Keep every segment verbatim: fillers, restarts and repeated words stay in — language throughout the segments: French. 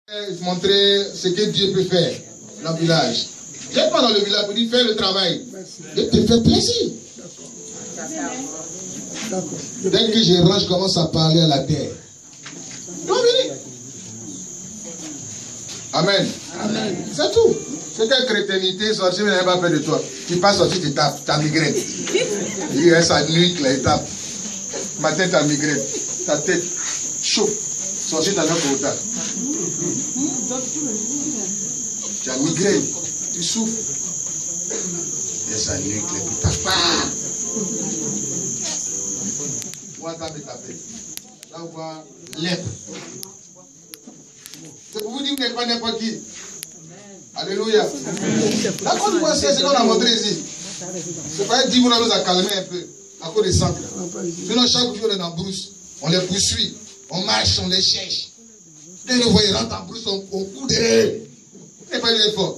Montrer ce que Dieu peut faire dans le village. Viens pas dans le village pour dire fais le travail. Dieu te fait plaisir. Dès que je range, je commence à parler à la terre. Non, venez. Amen. Amen. C'est tout. C'est quelle chrétiennité, sortir, mais elle n'a pas peur de toi. Tu passes sortir, tu tapes, tu as migraine. Il reste à nuit, là, il tape. Matin, tu as migraine. Ta tête chaud. Sortir dans un côté. Tu as migraine. Tu souffres. Il reste à nuit, là, tu tapes. Moi, ça me taper. Là, on voit lèvres. C'est pour vous dire que vous n'êtes pas n'importe qui. Alléluia. Là, quand vous voyez ce qu'on a montré ici, c'est pas dire qu'on nous a calmé un peu à cause des centres. Sinon, chaque jour, on est dans brousse. On les poursuit. On marche, on les cherche. Dès que vous voyez, rentrent en brousse, on, on court derrière. Vous n'avez pas eu l'effort.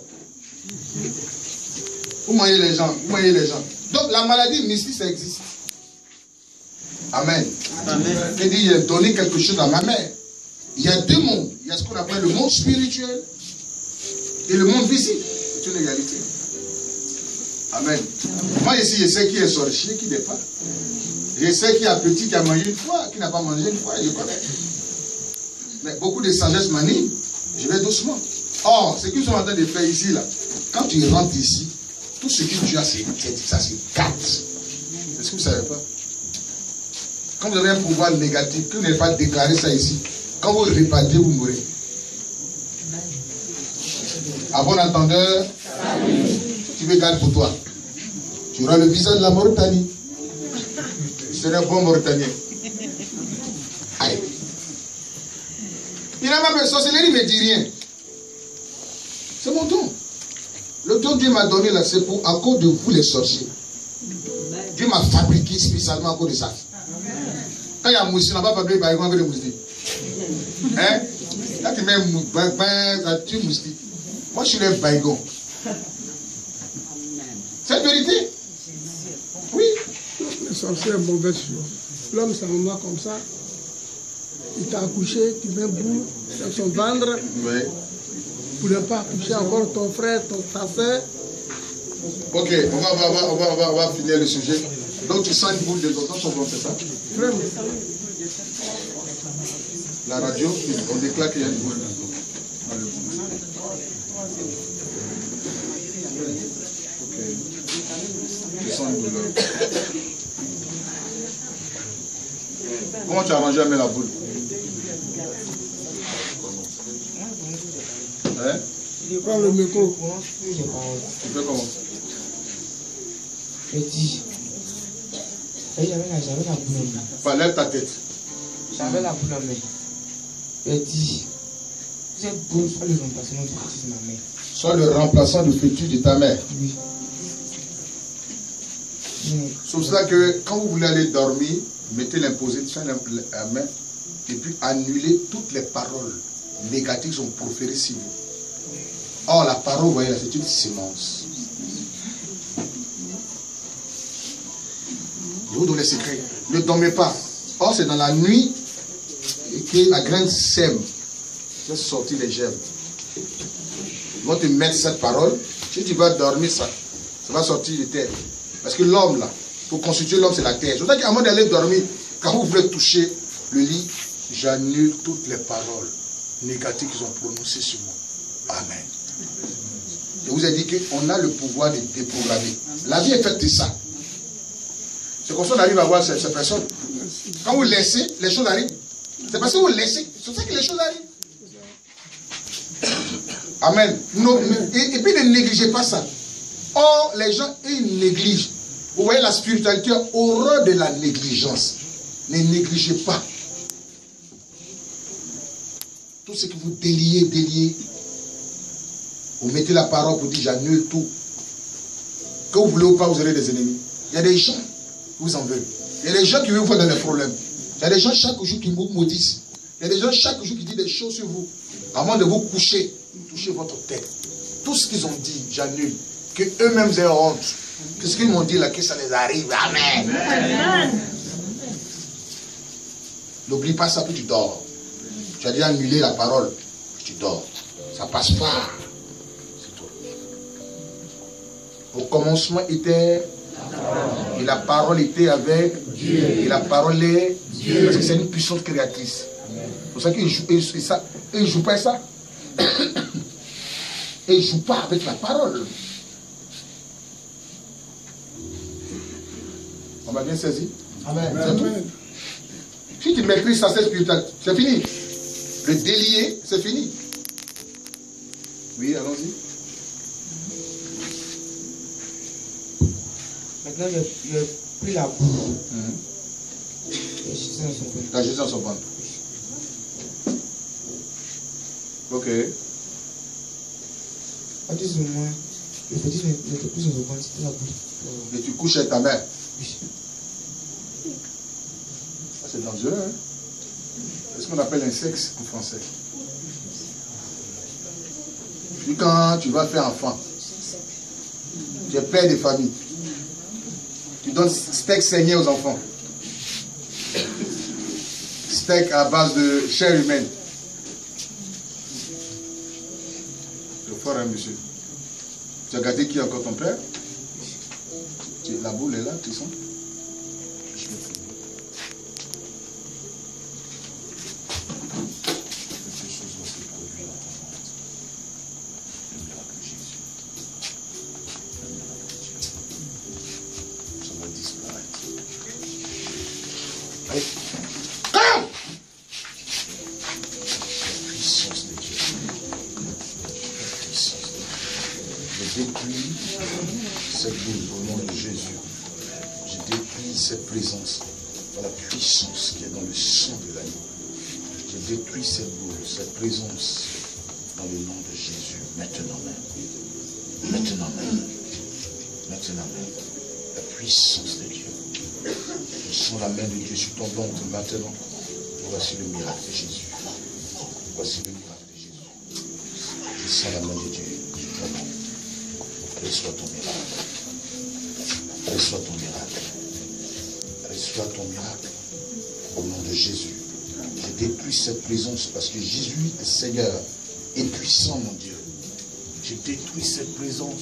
Vous voyez les gens. Vous voyez les gens. Donc, la maladie mystique, ça existe. Amen. Amen. Il dit, il a donné quelque chose à ma mère. Il y a deux mondes. Il y a ce qu'on appelle le monde spirituel et le monde visible. C'est une égalité. Amen. Amen. Moi ici, je sais qui est sorcier, qui n'est pas. Je sais qui a petit, qui a mangé une fois, qui n'a pas mangé une fois, je connais. Mais beaucoup de sagesse m'animent. Je vais doucement. Or, ce qu'ils sont en train de faire ici, là, quand tu rentres ici, tout ce que tu as, c'est ça, c'est quatre. Est-ce que vous ne savez pas? Quand vous avez un pouvoir négatif, que vous n'avez pas déclaré ça ici, quand vous répartez, vous mourrez. À bon entendeur, tu veux garder pour toi. Tu auras le visa de la Mauritanie. Tu seras un bon Mauritanien. Aïe. Il n'a pas besoin, sorcellerie ne me dit rien. C'est mon don. Le don que Dieu m'a donné là, c'est pour à cause de vous les sorciers. Dieu m'a fabriqué spécialement à cause de ça. Quand il y a moussi, on n'a pas fabriqué par exemple avec les moustis. Hein? Quand tu mets un tu moustique. Moi, je suis le baïgon. C'est la vérité. Oui. Le sorcier est mauvais sur l'homme, c'est un moment comme ça. Il t'a accouché, tu mets bout dans son ventre. Oui. Pour ne pas accoucher encore ton frère, ton, ta soeur. Ok, on va, on, va, on, va, on, va, on va finir le sujet. Donc tu sens une boule de temps, son bon, c'est ça? Vraiment. La radio, on déclare qu'il y a une boule. Ok. Je sens une douleur. Comment tu as arrangé à mettre la boule? Hein? Je prends le micro. Tu fais comment? Je dis. J'avais la boule en main. Enfin, lève ta tête. J'avais la boule en main. Je dis. Vous êtes beau, soit le remplacement du fœtus de ma mère. Soit le remplaçant du fœtus de ta mère. Oui. C'est pour ça que quand vous voulez aller dormir, mettez l'imposé sur la main et puis annulez toutes les paroles négatives qui sont proférées sur vous. Or, la parole, vous voyez là, c'est une sémence. Je vous donne les secrets. Ne dormez pas. Or, c'est dans la nuit que la graine sème. Je vais sortir les germes. Ils vont te mettre cette parole. Si tu vas dormir, ça, ça va sortir de terre. Parce que l'homme, là, pour constituer l'homme, c'est la terre. C'est pour ça qu'avant d'aller dormir, quand vous voulez toucher le lit, j'annule toutes les paroles négatives qu'ils ont prononcées sur moi. Amen. Je vous ai dit qu'on a le pouvoir de déprogrammer. La vie est faite de ça. C'est comme ça qu'on arrive à voir ces, ces personnes. Quand vous laissez, les choses arrivent. C'est parce que vous laissez. C'est pour ça que les choses arrivent. Amen. Non, et, et puis ne négligez pas ça. Or, les gens, ils négligent. Vous voyez, la spiritualité a horreur de la négligence. Ne négligez pas. Tout ce que vous déliez, déliez. Vous mettez la parole pour dire j'annule tout. Que vous voulez ou pas, vous aurez des ennemis. Il y a des gens qui vous en veulent. Il y a des gens qui veulent vous faire dans les problèmes. Il y a des gens chaque jour qui vous maudissent. Il y a des gens chaque jour qui disent des choses sur vous. Avant de vous coucher, touchez votre tête. Tout ce qu'ils ont dit, j'annule. Que eux-mêmes aient honte. Que ce qu'ils m'ont dit là, que ça les arrive. Amen. Amen. N'oublie pas ça, puis tu dors. Tu as déjà annulé la parole. Tu dors. Ça passe pas. C'est toi. Au commencement était... Et la parole était avec Dieu. Et la parole est Dieu. Parce que c'est une puissance créatrice. C'est pour ça qu'il ne joue, joue pas ça. Et il ne joue pas avec la parole. On m'a bien saisi? Amen. Amen. Si tu maîtrises ça, c'est spirituel. C'est fini. Le délier, c'est fini. Oui, allons-y. Maintenant, il a pris la boue. Mmh. Il a jeté dans son ventre. Ok. À ce moment, le petit n'était plus dans son ventre, c'était la boue. Et tu couches avec ta mère? Oui. Ah, c'est dangereux, hein? C'est ce qu'on appelle un sexe en français. Puis quand tu vas faire enfant, tu es père de famille. Tu donnes steak saigné aux enfants. Steak à base de chair humaine. C'est fort, hein, monsieur? Tu as gardé qui encore ton père? La boule est là, tu sens? Je vais finir. Quelque chose va se produire dans ton monde. Le miracle de Jésus. Le miracle de Dieu. Ça va disparaître. Allez. Come! La puissance de Dieu. La puissance de Dieu. Je détruis cette boule au nom de Jésus. Je détruis cette présence dans la puissance qui est dans le sang de l'agneau. Je détruis cette boule, cette présence dans le nom de Jésus. Maintenant même. Maintenant même. Maintenant même. La puissance de Dieu. Je sens la main de Dieu sur ton ventre maintenant. Voici le miracle de Jésus. Voici le miracle de Jésus. Je sens la main de Dieu sur ton ventre. Reçois ton miracle. Reçois ton miracle. Reçois ton miracle. Au nom de Jésus. Je détruis cette présence parce que Jésus est Seigneur et puissant, mon Dieu. Je détruis cette présence.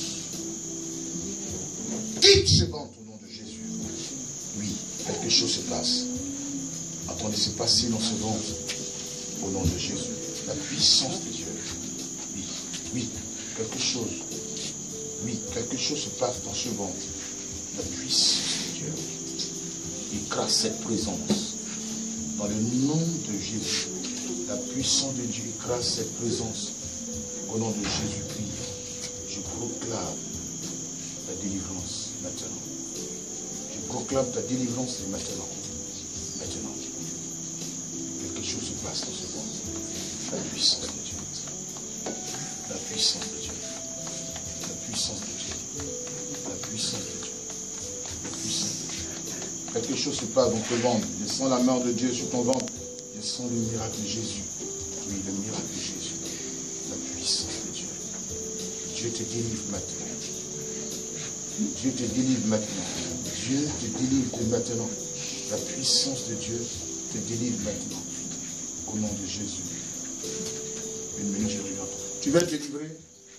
Quitte ce ventre au nom de Jésus. Oui, quelque chose se passe. Attendez, c'est passé dans ce ventre au nom de Jésus. La puissance de Dieu. Oui, oui, quelque chose. Oui, quelque chose se passe dans ce ventre. La puissance de Dieu. Écrase cette présence. Dans le nom de Jésus. La puissance de Dieu écrase cette présence. Au nom de Jésus-Christ. Je proclame ta délivrance maintenant. Je proclame ta délivrance maintenant. Maintenant. Quelque chose se passe dans ce ventre. La puissance de Dieu. La puissance de Dieu. La puissance de Dieu. La puissance de Dieu. La puissance de Dieu. Quelque chose se passe dans ton ventre. Je sens la main de Dieu sur ton ventre. Je sens le miracle de Jésus. Oui, le miracle de Jésus. La puissance de Dieu. Dieu te délivre maintenant. Dieu te délivre maintenant. Dieu te délivre maintenant. La puissance de Dieu te délivre maintenant. Au nom de Jésus. Une minute, je regarde. Tu vas être délivré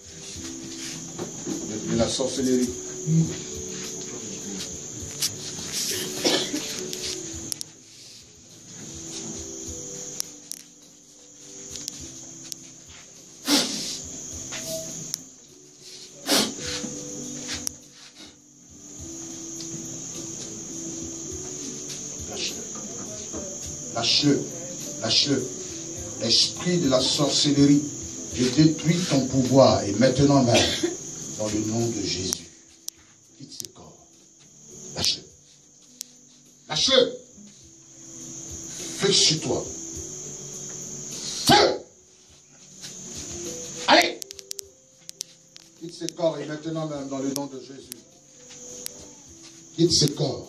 de, de la sorcellerie. Lâche-le, lâche-le. Esprit de la sorcellerie, je détruis ton pouvoir et maintenant même, dans le nom de Jésus. Quitte ce corps. Lâche-le. Lâche-le. Fais sur toi. Feu. Allez. Quitte ce corps et maintenant même, dans le nom de Jésus. Quitte ce corps.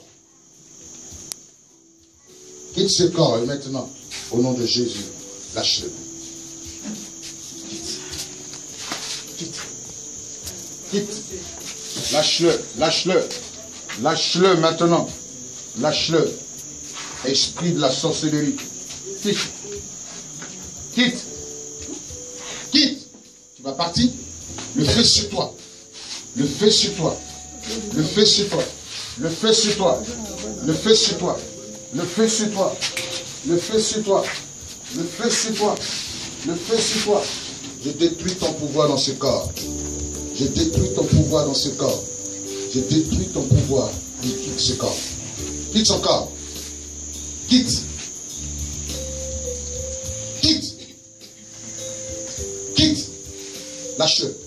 Quitte ce corps et maintenant, au nom de Jésus, lâche-le. Quitte. Quitte. Quitte. Lâche-le. Lâche-le. Lâche-le maintenant. Lâche-le. Esprit de la sorcellerie. Quitte. Quitte. Quitte. Tu vas partir. Le feu sur toi. Le feu sur toi. Le feu sur toi. Le feu sur toi. Le feu sur toi. Le feu sur toi. Le feu sur toi. Le feu sur toi. Le feu sur toi. Je détruis ton pouvoir dans ce corps. Je détruis ton pouvoir dans ce corps. Je détruis ton pouvoir. Il quitte ce corps. Quitte son corps. Quitte. Quitte. Quitte. Lâche-le.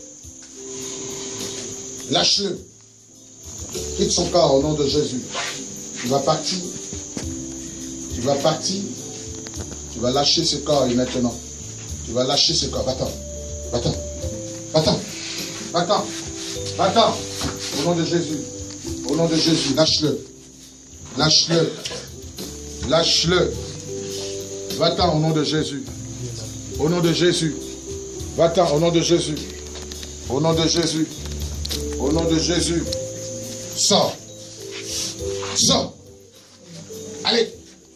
Lâche-le. Quitte son corps au nom de Jésus. Tu vas partir. Tu vas partir. Tu vas lâcher ce corps et maintenant. Tu vas lâcher ce corps. Va-t'en. Va-t'en. Va-t'en. Va-t'en. Va-t'en. Au nom de Jésus. Au nom de Jésus. Lâche-le. Lâche-le. Lâche-le. Va-t'en au nom de Jésus. Au nom de Jésus. Va-t'en au nom de Jésus. Au nom de Jésus. Au nom de Jésus. Sors. Sors. Allez.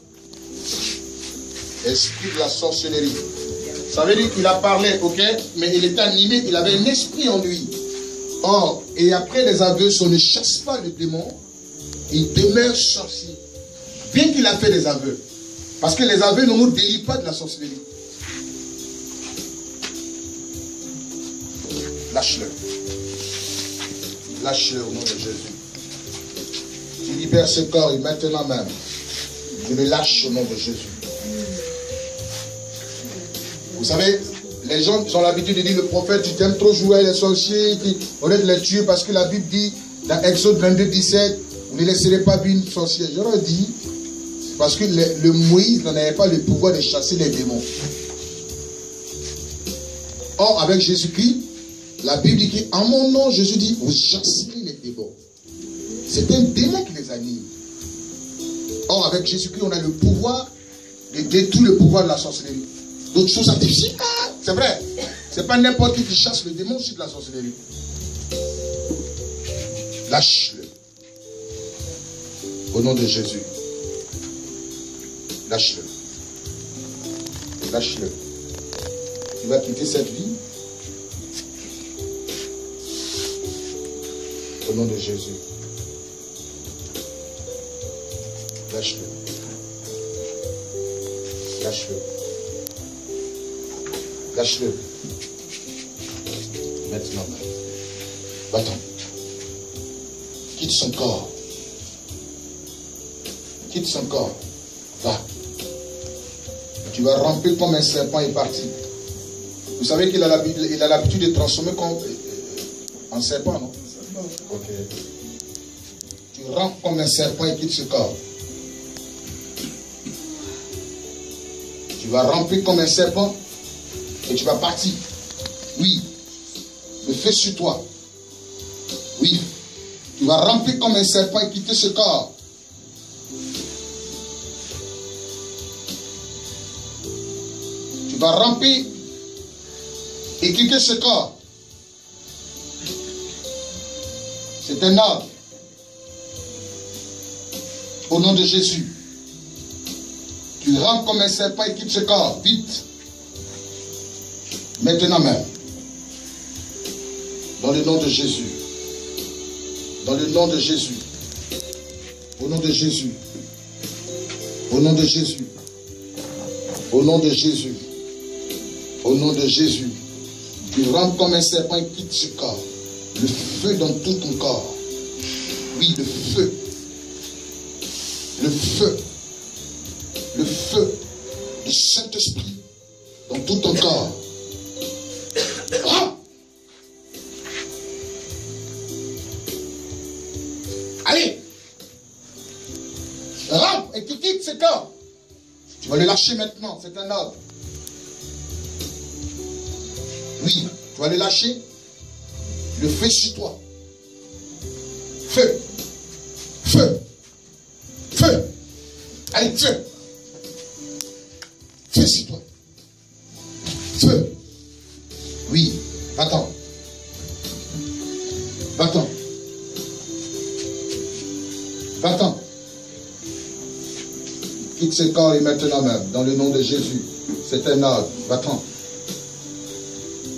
Esprit de la sorcellerie. Ça veut dire qu'il a parlé, ok, mais il était animé, il avait un esprit en lui. Or, et après les aveux, on ne chasse pas le démon, il demeure sorcier. Bien qu'il a fait des aveux. Parce que les aveux ne nous délient pas de la sorcellerie. Lâche-le. Lâche-le au nom de Jésus. Tu libères ce corps et maintenant même, je le lâche au nom de Jésus. Vous savez, les gens ont l'habitude de dire, le prophète, tu t'aimes trop jouer avec les sorciers, on est de les tuer parce que la Bible dit, dans Exode vingt-deux, dix-sept, vous ne laisserez pas vivre une sorcière. J'aurais dit, parce que le, le Moïse n'avait pas le pouvoir de chasser les démons. Or, avec Jésus-Christ, la Bible dit qu'en mon nom, Jésus dit, vous chasserez les démons. C'est un démon qui les anime. Or, avec Jésus-Christ, on a le pouvoir de détruire le pouvoir de la sorcellerie. D'autres choses à dire, ah, c'est vrai. C'est pas n'importe qui qui chasse le démon, c'est de la sorcellerie. Lâche-le. Au nom de Jésus. Lâche-le. Lâche-le. Tu vas quitter cette vie. Au nom de Jésus. Lâche-le. Lâche-le. Lâche-le. Maintenant. Va-t'en. Quitte son corps. Quitte son corps. Va. Tu vas ramper comme un serpent et partir. Vous savez qu'il a l'habitude de transformer comme, en serpent, non? Ok. Tu rampes comme un serpent et quitte ce corps. Tu vas ramper comme un serpent et tu vas partir. Oui. Le feu sur toi. Oui. Tu vas ramper comme un serpent et quitter ce corps. Tu vas ramper et quitter ce corps. C'est un ordre. Au nom de Jésus. Tu rampes comme un serpent et quittes ce corps. Vite. Maintenant même. Dans le nom de Jésus. Dans le nom de Jésus. Au nom de Jésus. Au nom de Jésus. Au nom de Jésus. Au nom de Jésus. Tu rampes comme un serpent et quittes ce corps. Le feu dans tout ton corps. Oui, le feu. Le feu. Le feu du Saint-Esprit dans tout ton corps. Ah! Allez! Rampe et tu quittes ce corps. Tu vas le lâcher maintenant, c'est un ordre. Oui, tu vas le lâcher. Le feu sur toi. Feu. Feu. Feu. Allez, feu. Feu sur toi. Feu. Oui, va-t'en. Va-t'en. Va-t'en. Quitte ce corps et maintenant même, dans le nom de Jésus. C'est un ordre. Va-t'en.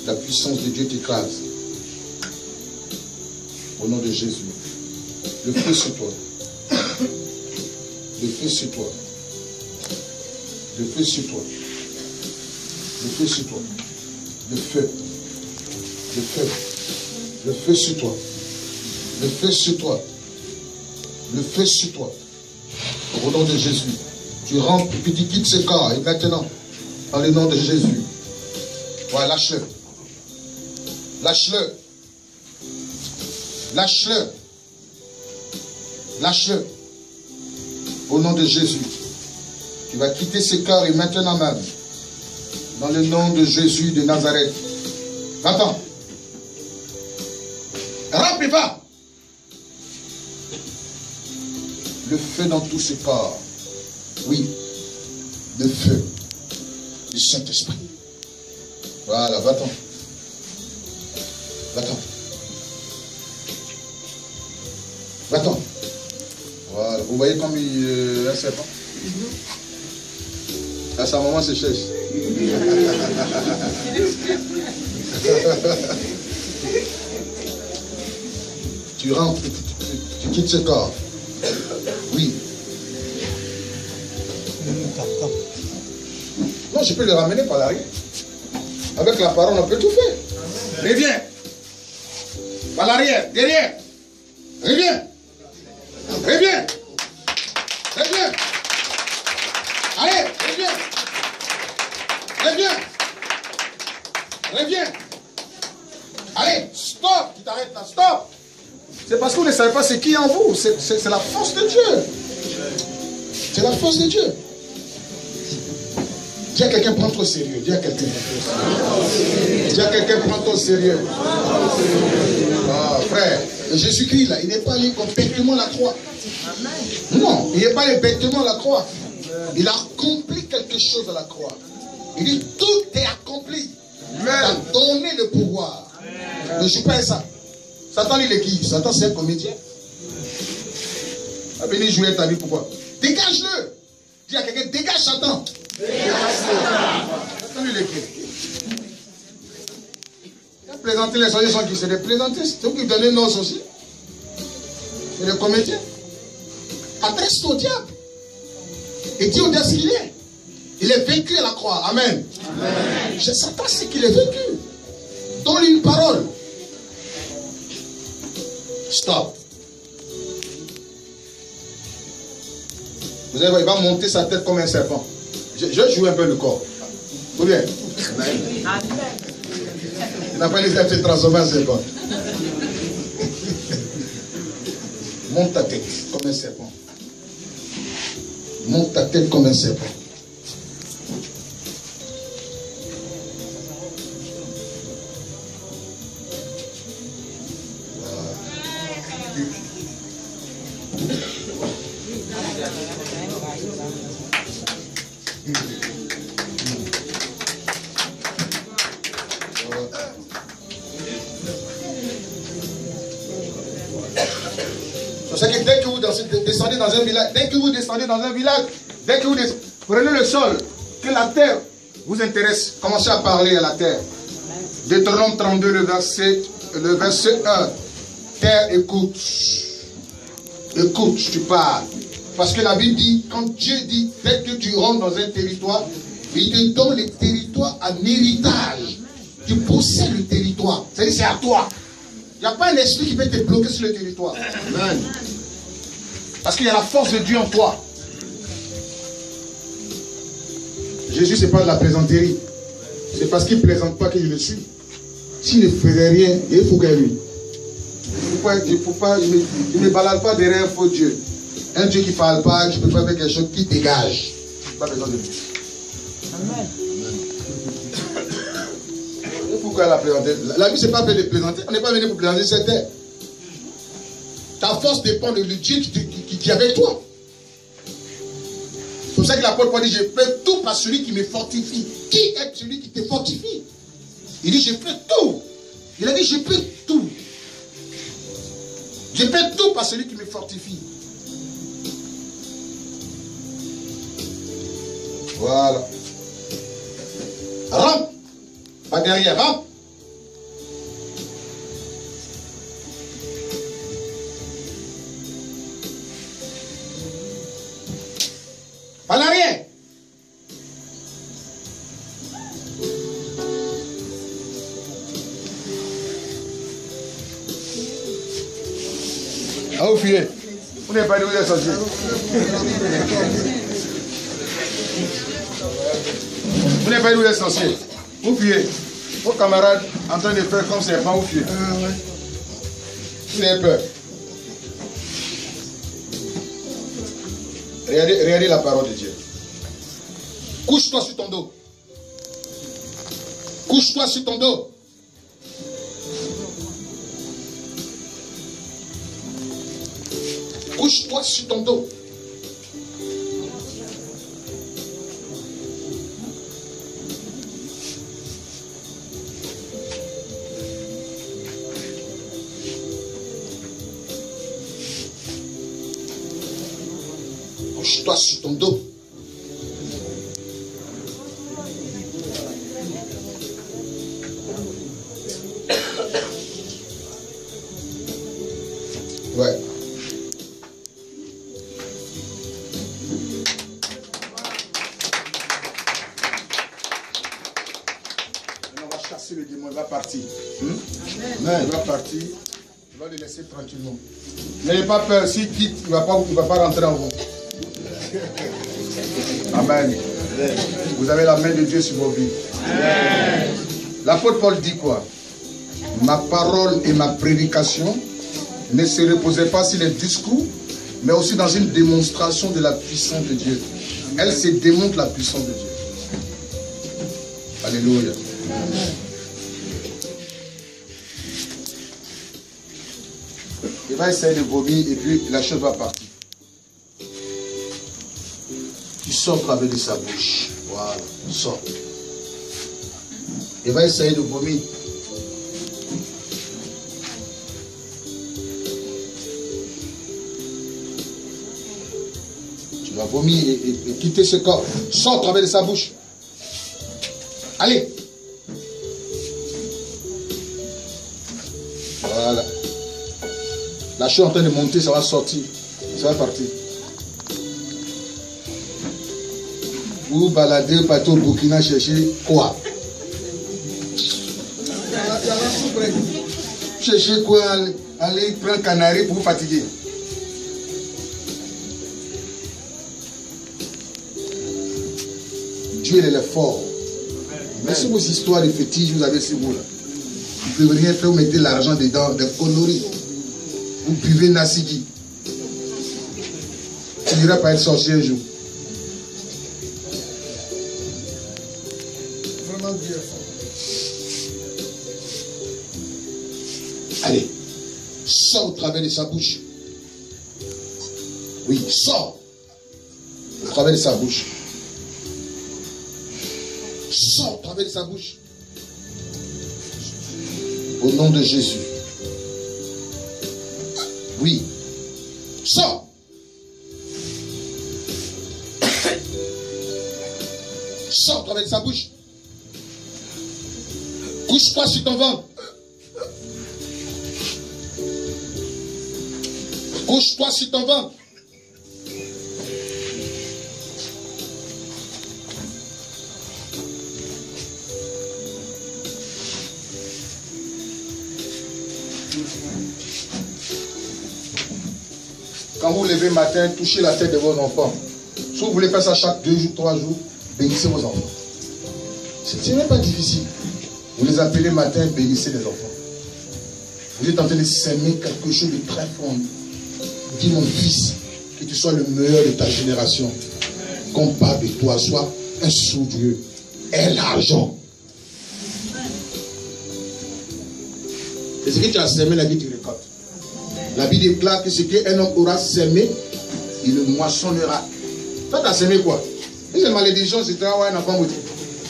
La puissance de Dieu t'écrase. Au nom de Jésus. Le feu sur toi. Le feu sur toi. Le feu sur toi. Le feu sur toi. Le feu. Le feu. Le feu sur toi. Le feu sur toi. Le feu sur toi. Au nom de Jésus. Tu rentres, puis tu quittes ce corps. Et maintenant, dans le nom de Jésus. Ouais, lâche-le. Lâche-le. Lâche-le. Lâche-le. Au nom de Jésus. Tu vas quitter ce corps et maintenant même. Dans le nom de Jésus de Nazareth. Va-t'en. Rampe et va. Le feu dans tout ce corps. Oui. Le feu du Saint-Esprit. Voilà, va-t'en. Va-t'en. Va-t'en. Voilà. Vous voyez comme il est un serpent. À sa maman se cherche. Tu rentres, tu, tu, tu quittes ce corps. Oui. Non, je peux le ramener par l'arrière. Avec la parole, on peut tout faire. Reviens. Par l'arrière, derrière. Reviens. Reviens. Reviens. Allez, reviens. Reviens. Reviens. Allez, stop. Tu t'arrêtes là, stop. C'est parce que vous ne savez pas ce qui est en vous. C'est la force de Dieu. C'est la force de Dieu. Dis à quelqu'un, prends-toi au sérieux. Dis à quelqu'un, prends-toi au sérieux. Dis à quelqu'un, prends-toi au sérieux. Ah, frère, Jésus-Christ, là, il n'est pas allé bêtement à la croix. Non, il n'est pas allé bêtement à la croix. Il a accompli quelque chose à la croix. Il dit, tout est accompli. Il a donné le pouvoir. Ne joue pas à ça. Satan, il est qui? Satan, c'est un comédien. Il a venu jouer ta vie, pourquoi? Dégage-le. Dis à quelqu'un, dégage Satan. Satan, il est qui? Il a présenté les sorciers, sont qui? C'est des plaisantistes. C'est eux qui donnent nos aussi. C'est des comédiens. Adresse-toi au diable. Et dis au diable ce qu'il est. Il est vaincu à la croix. Amen. Amen. Je Satan, c'est qu'il est vaincu. Donne-lui une parole. Stop. Vous allez voir, il va monter sa tête comme un serpent. Je, je joue un peu le corps. Tout bien. Il n'a pas les se transformer en serpent. Monte ta tête comme un serpent. Monte ta tête comme un serpent. C'est que dès que vous descendez dans un village, dès que vous descendez dans un village, dès que vous descendez, prenez le sol, que la terre vous intéresse, commencez à parler à la terre. Deutéronome trente-deux, le verset, le verset un. Terre, écoute. Écoute, tu parles. Parce que la Bible dit, quand Dieu dit, dès que tu rentres dans un territoire, il te donne le territoire en héritage. Tu possèdes le territoire. C'est-à-dire, c'est à toi. Il n'y a pas un esprit qui peut te bloquer sur le territoire. Amen. Parce qu'il y a la force de Dieu en toi. Jésus, ce n'est pas de la plaisanterie. C'est parce qu'il ne plaisante pas que je le suis. S'il ne faisait rien, il faut qu'à lui. Il ne faut pas, il ne, il ne balade pas derrière un faux Dieu. Un Dieu qui ne parle pas, qui ne peut pas faire quelque chose, qui dégage. Pas besoin de lui. Amen. Pourquoi la plaisanter? La vie, ce n'est pas fait de plaisanter. On n'est pas venu pour plaisanter cette terre. Ta force dépend de Dieu qui, qui, qui est avec toi. C'est pour ça que l'apôtre Paul dit, je fais tout par celui qui me fortifie. Qui est celui qui te fortifie? Il dit, je fais tout. Il a dit, je fais tout. Je fais tout par celui qui me fortifie. Voilà. Rampe. Pas derrière, rampe. Ah, vous fuyez. Vous n'avez pas dit où vous êtes sorcier. Vous n'avez pas dit où vous êtes sorcier. Vous fuyez. Vos camarades en train de faire comme serpent, vous fuyez. Ah, ouais. Vous avez peur. Regardez, regardez la parole de Dieu. Couche-toi sur ton dos. Couche-toi sur ton dos. Couche-toi sur ton dos. Couche-toi sur ton dos. Ouais. On va chasser le démon, il va partir. Hmm? Amen. Il va partir. Il va le laisser tranquillement. N'ayez pas peur, s'il quitte, il ne va, va pas rentrer en vous. Amen. Vous avez la main de Dieu sur vos vies. L'apôtre Paul dit quoi? Ma parole et ma prédication ne se reposaient pas sur les discours, mais aussi dans une démonstration de la puissance de Dieu. Elle se démontre la puissance de Dieu. Alléluia. Il va essayer de vomir et puis la chose va partir. Il sort à travers de sa bouche. Voilà, il sort. Il va essayer de vomir. Tu vas vomir et, et, et quitter ce corps. Sors à travers de sa bouche. Allez. Voilà. La chose est en train de monter, ça va sortir. Ça va partir. Vous baladez, vous partez au Burkina chercher quoi? Chercher quoi? Allez prendre canari pour vous fatiguer. Dieu il est fort. Mais si vos histoires de fétiches, vous avez ces mots là. Vous ne pouvez rien faire, vous mettez l'argent dedans, des conneries. Vous buvez Nassigi. Tu n'iras pas être sorcier un jour. Vraiment Dieu est fort. Allez, sors au travers de sa bouche. Oui, sors au travers de sa bouche. Sors au travers de sa bouche. Au nom de Jésus. Oui. Sors. Sors au travers de sa bouche. Couche-toi sur ton ventre. Couche-toi sur ton ventre. Quand vous levez le matin, touchez la tête de vos enfants. Si vous voulez faire ça chaque deux jours, trois jours, bénissez vos enfants. Ce n'est même pas difficile. Vous les appelez le matin, bénissez les enfants. Vous êtes en train de s'aimer quelque chose de très fort. Dis mon fils, que tu sois le meilleur de ta génération. Qu'on parle de toi, sois un sous-Dieu. Aie l'argent. C'est ce que tu as semé, la vie tu récoltes. La Bible déclare que ce qu'un homme aura semé, il le moissonnera. Toi, tu as semé quoi? C'est une malédiction, c'est un enfant maudit.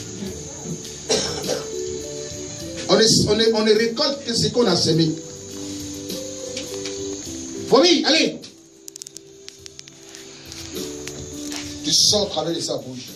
On ne, on, ne, on ne récolte que ce qu'on a semé. Vomis, allez. Tu sors à travers de sa bouche.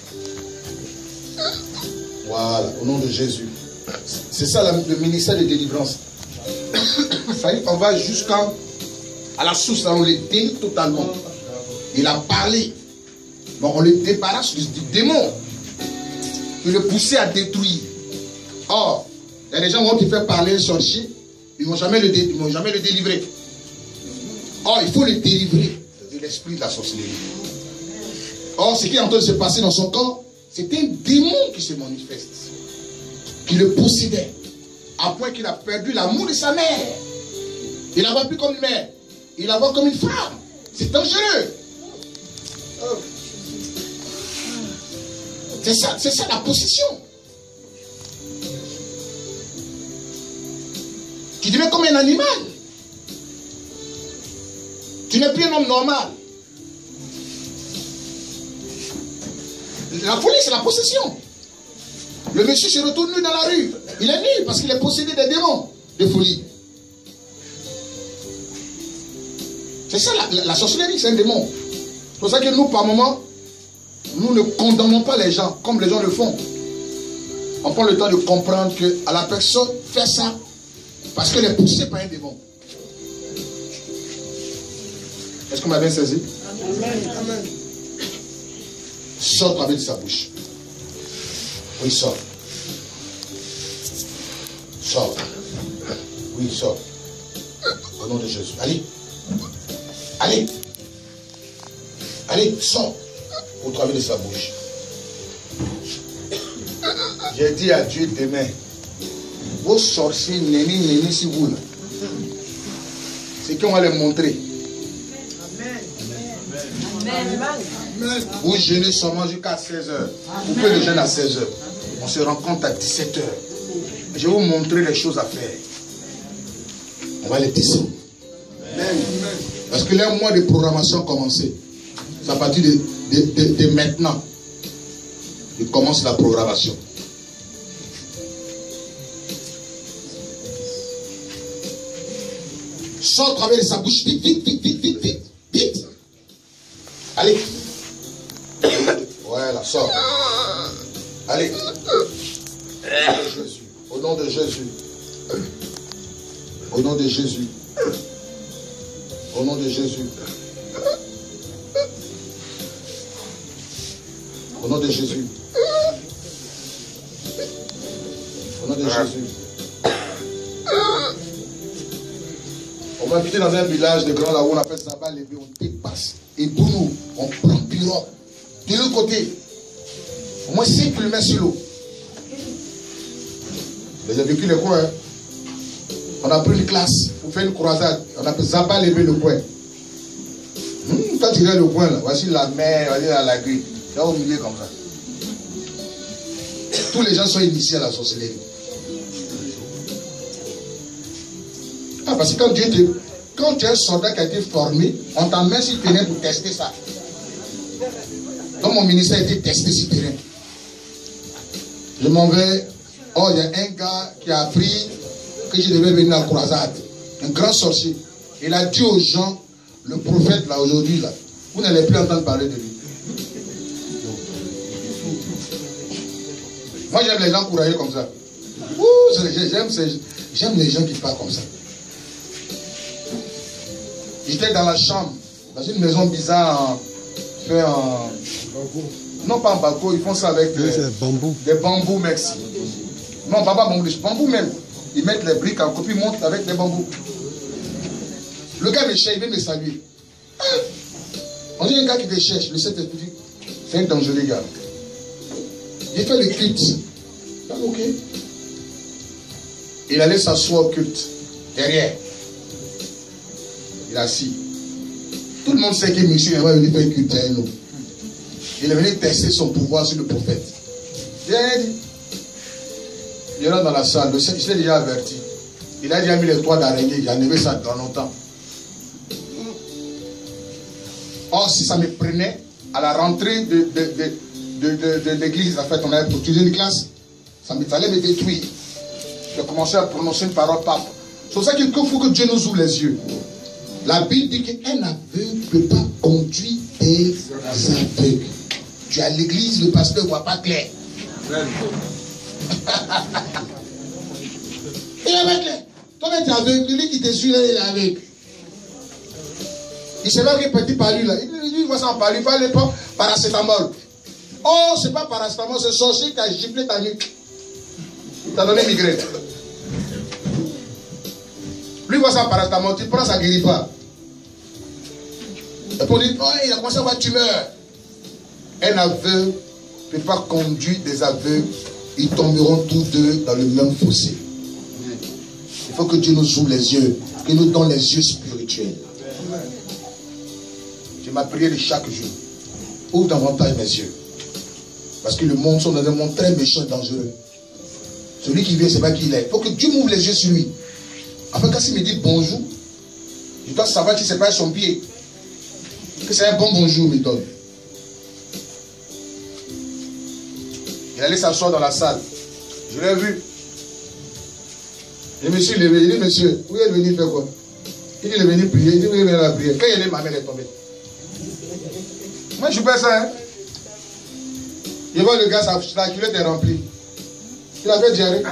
Voilà, au nom de Jésus. C'est ça le ministère de délivrance. On va jusqu'à la source, là, on les délivre totalement. Il a parlé. Bon, on le débarrasse du démon. Il le poussait à détruire. Or, il y a des gens qui vont te faire parler un sorcier, ils ne vont jamais le, dé, ils vont jamais le délivrer. Or, il faut le délivrer de l'esprit de la sorcellerie. Or, ce qui est en train de se passer dans son corps, c'est un démon qui se manifeste, qui le possédait, à point qu'il a perdu l'amour de sa mère. Il la voit plus comme une mère, il la voit comme une femme. C'est dangereux. C'est ça, c'est ça la possession. Tu deviens comme un animal. Tu n'es plus un homme normal. La folie, c'est la possession. Le monsieur se retourne nu dans la rue. Il est nu parce qu'il est possédé des démons de folie. C'est ça la, la, la sorcellerie, c'est un démon. C'est pour ça que nous, par moment, nous ne condamnons pas les gens comme les gens le font. On prend le temps de comprendre que à la personne fait ça parce qu'elle est poussée par un démon. Est-ce qu'on m'a bien saisi? Amen. Amen. Sort avec sa bouche. Oui, sort. Sort. Oui, sort. Au nom de Jésus. Allez. Allez. Allez, sort. Au travers de sa bouche. J'ai dit à Dieu demain, vos sorciers, néni, néni, si vous là, c'est qu'on va les montrer. Amen. Vous jeûnez seulement jusqu'à seize heures. Vous pouvez le jeûner à seize heures. On se rencontre à dix-sept heures. Je vais vous montrer les choses à faire. On va les descendre. Amen. Parce que là, un mois de programmation a commencé. C'est à partir de, de, de, de maintenant. Il commence la programmation. Sors travers de sa bouche. Vite, vite, vite, vite, vite, vite. Vite. Allez. Voilà, sors. Allez. Au nom de Jésus. Au nom de Jésus. Au nom de Jésus. Au nom de Jésus. Au nom de Jésus. On m'a invité dans un village de Grand là où on appelle ça bas levé, on dépasse. Et pour nous, on prend bureau. De l'autre côté, au moins cinq kilomètres sur l'eau. J'ai vécu le coin. Hein. On a pris une classe pour faire une croisade. On appelle ça bas levé le coin. Hum, quand tu regardes le coin, là, voici la mer, voici la lagrille. Là au milieu comme ça. Tous les gens sont initiés à la sorcellerie. Ah, parce que quand Dieu te, quand tu es un soldat qui a été formé, on t'emmène sur le terrain pour tester ça. Donc mon ministère a été testé sur le terrain. Je m'en vais. Oh, il y a un gars qui a appris que je devais venir à la croisade. Un grand sorcier. Il a dit aux gens, le prophète là aujourd'hui, là, vous n'allez plus entendre parler de lui. Moi j'aime les gens courageux comme ça. J'aime les gens qui parlent comme ça. J'étais dans la chambre, dans une maison bizarre, fait en... Non pas en bateau, ils font ça avec des, des bambous. Des bambous, merci. Non, pas bambou, des bambous même. Ils mettent les briques en copie, ils montent avec des bambous. Le gars me cherche, il vient me saluer. On dit un gars qui te cherche, le Saint-Esprit, c'est un dangereux gars. Il fait le culte. Ah, ok. Il allait s'asseoir au culte. Derrière. Il est assis. Tout le monde sait que monsieur va venir faire le culte à nous. Il est venu tester son pouvoir sur le prophète. Il rentre dans la salle. Le Saint-Esprit est déjà averti. Il a déjà mis les toits d'araignée. Il a enlevé ça dans longtemps. Or, si ça me prenait à la rentrée de, de, de de, de, de l'église, en fait, on avait utilisé une classe, ça me fallait me détruire. J'ai commencé à prononcer une parole pape. C'est pour ça qu'il faut que Dieu nous ouvre les yeux. La Bible dit qu'un aveugle ne peut pas conduire des aveugles. Tu es à l'église, le pasteur ne voit pas clair. Il est aveugle. Toi-même, tu es aveugle. Lui qui te suit, là, il est aveugle. Il sait pas qu'il petit par lui, là. Il voit ça en par lui, il va aller pas paracétamol. Oh, c'est pas paracétamol, c'est sorcier qui a giflé ta nuque. Il t'a donné migraine. Lui voit ça paracétamol, tu prends, ça ne guérit pas. pour dire, oh, il a commencé à avoir tumeur. Un aveugle ne peut pas conduire des aveugles. Ils tomberont tous deux dans le même fossé. Il faut que Dieu nous ouvre les yeux, qu'il nous donne les yeux spirituels. C'est ma prière de chaque jour. Ouvre davantage mes yeux. Parce que le monde sont dans un monde très méchant et dangereux. Celui qui vient, c'est pas qui il est. Il faut que Dieu m'ouvre les yeux sur lui. Afin quand il me dit bonjour, je dois savoir que ce n'est pas son pied. Que c'est un bon bonjour, il me donne. Il allait s'asseoir dans la salle. Je l'ai vu. Et monsieur, il est venu. Il dit, monsieur, où est venu faire quoi? Il dit, il est venu prier. Il dit, oui, il est venu à la prière. Quand il est, ma mère est tombée. Moi, je ne fais pas ça. Hein? Je vois le gars, sa culotte est remplie. Il a fait diarrhée.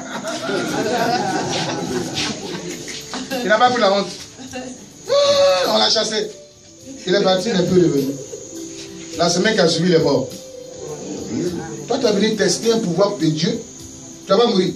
Il n'a pas pris la honte. Ah, on l'a chassé. Il est parti, il n'est plus revenu. La semaine qui a suivi, il est mort. Toi, tu as venu tester un pouvoir de Dieu. Tu vas mourir.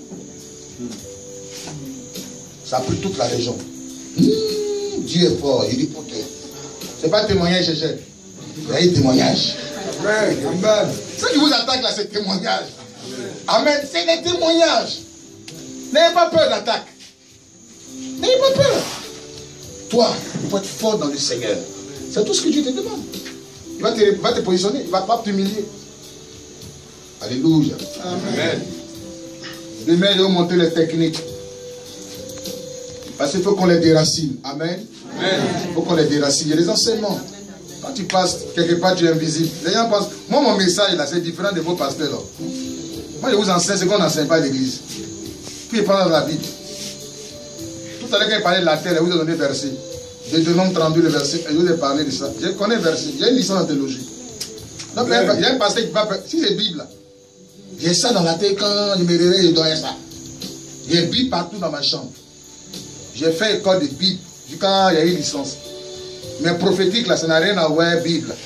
Ça a pris toute la région. Mmh, Dieu est fort. Il dit, ok. Ce n'est pas témoignage, Gégé. Il y a eu témoignage. Amen. Amen. Ce qui vous attaque là, c'est témoignage. Amen. C'est des témoignages. N'ayez pas peur d'attaque. N'ayez pas peur. Toi, il faut être fort dans le Seigneur. C'est tout ce que Dieu te demande. Il va te, il va te positionner. Il ne va pas t'humilier. Alléluia. Amen. Demain, ils vont monter les techniques. Parce qu'il faut qu'on les déracine. Amen. Amen. Il faut qu'on les déracine. Il y a des enseignements. Quand tu passes quelque part, tu es invisible. Les gens pensent, moi mon message là, c'est différent de vos pasteurs là. Moi je vous enseigne ce qu'on n'enseigne pas à l'église. Puis il parle dans la Bible. Tout à l'heure quand il parlait de la terre, il vous a donné verset. Deutéronome trente-deux, le verset, il vous a parlé de ça. Je connais le verset, j'ai une licence en théologie. Donc il y a un pasteur qui va faire, si c'est Bible là, j'ai ça dans la tête quand je me réveille, je dois ça. J'ai Bible partout dans ma chambre. J'ai fait école de Bible, quand il y a eu une licence. Mais prophétique, là, ça n'a rien à voir avec la Bible.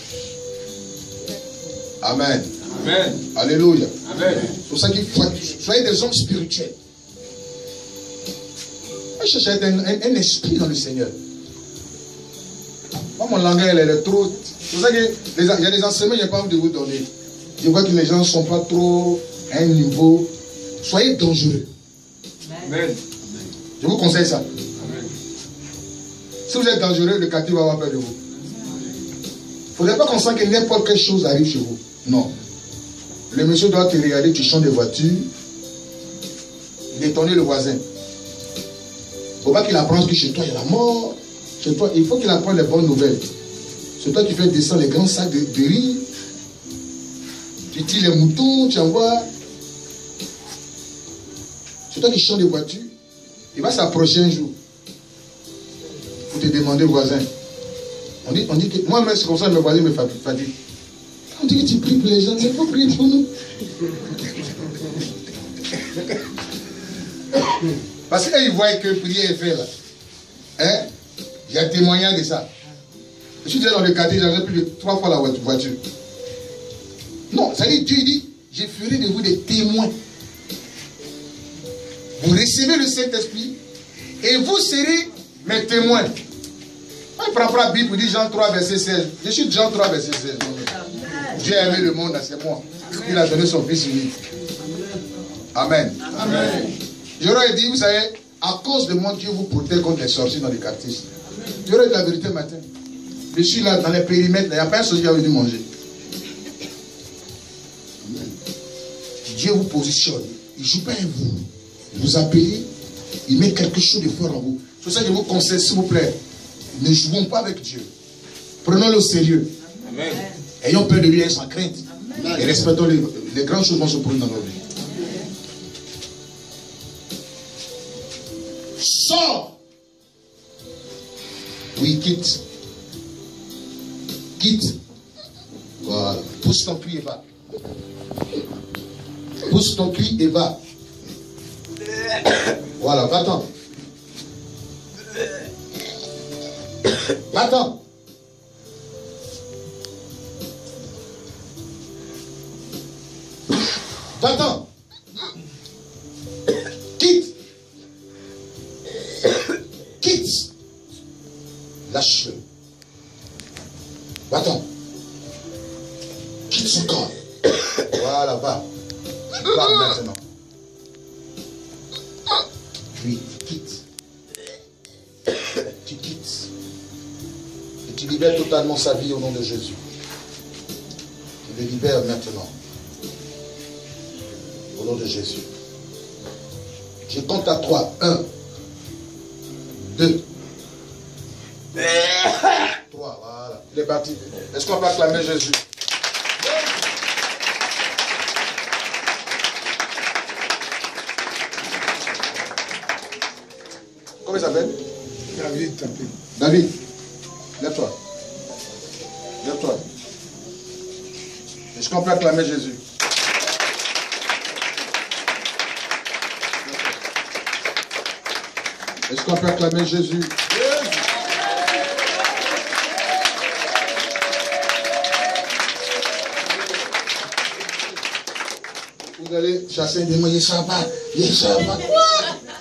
Amen. Amen. Alléluia. Amen. C'est pour ça qu'il faut soyez des hommes spirituels. Moi, je cherche un, un, un esprit dans le Seigneur. Moi, mon langage, elle est trop... C'est pour ça qu'il y a des enseignements que je n'ai pas envie de vous donner. Je vois que les gens ne sont pas trop à un niveau. Soyez dangereux. Amen. Je vous conseille ça. Si vous êtes dangereux, le quartier va avoir peur de vous. Il ne faudrait pas qu'on sente que n'importe quelle chose arrive chez vous. Non. Le monsieur doit te regarder, tu chantes des voitures, détonner le voisin. Il ne faut pas qu'il apprenne que chez toi, il y a la mort. Chez toi, il faut qu'il apprenne les bonnes nouvelles. C'est toi qui fais descendre les grands sacs de, de riz. Tu tires les moutons, tu envoies. C'est toi qui chantes des voitures. Il va s'approcher un jour. Pour te demander au voisin. On dit, on dit que moi-même, c'est comme ça que mes voisins me fatiguent. On dit que tu pries pour les gens, c'est pas prier pour nous. Parce qu'ils voient que prier est fait là. Hein? Il y a témoignage de ça. Je suis déjà dans le quartier, j'avais plus de trois fois la voiture. Non, ça dit, Dieu dit, je ferai de vous des témoins. Vous recevez le Saint-Esprit et vous serez mes témoins. Il prend pas la Bible pour dire Jean trois, verset seize. Je suis Jean trois, verset seize. Dieu a aimé le monde, c'est moi. Il a donné son Fils unique. Amen. Amen. J'aurais dit, vous savez, à cause de moi, Dieu vous protège contre les sorciers dans les quartiers. J'aurais dit la vérité matin. Je suis là dans les périmètres, il n'y a pas un sorcier qui a venu manger. Amen. Dieu vous positionne. Il ne joue pas à vous. Il vous appelle, il met quelque chose de fort en vous. C'est pour ça que je vous conseille, s'il vous plaît, ne jouons pas avec Dieu. Prenons-le au sérieux. Amen. Ayons peur de lui et sans crainte. Amen. Et respectons les, les grandes choses qui vont se produire dans nos vies. Sors. Oui, quitte. Quitte. Voilà. Pousse ton cul et va. Pousse ton cul et va. Voilà, va-t'en. Va-t'en. Va-t'en. Quitte. Quitte. Lâche-le. Va-t'en. Quitte son corps. Voilà, va. Va maintenant. Puis, quitte. Tu quittes. Et tu libères totalement sa vie au nom de Jésus. Tu le libères maintenant. Au nom de Jésus. Je compte à trois. Un. Deux. Trois. Voilà. Il est parti. Est-ce qu'on peut acclamer Jésus? Comment il s'appelle? David Tapé. David, lève-toi. Lève-toi. Est-ce qu'on peut acclamer Jésus? Est-ce qu'on peut acclamer Jésus? Vous allez chasser des démons, Yeshua, Yeshua.